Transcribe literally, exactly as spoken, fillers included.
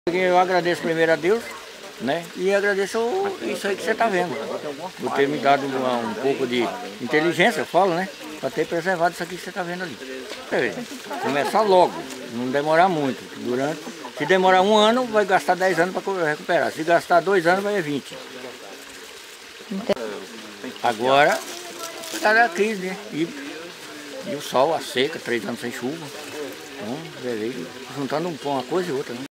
Eu agradeço primeiro a Deus, né? E agradeço isso aí que você está vendo. Por ter me dado uma, um pouco de inteligência, eu falo, né? Para ter preservado isso aqui que você está vendo ali. É, começar logo, não demorar muito. Durante, se demorar um ano, vai gastar dez anos para recuperar. Se gastar dois anos, vai vinte. Agora, está a crise, né? E, e o sol, a seca, três anos sem chuva. Então, juntando uma coisa e outra, né?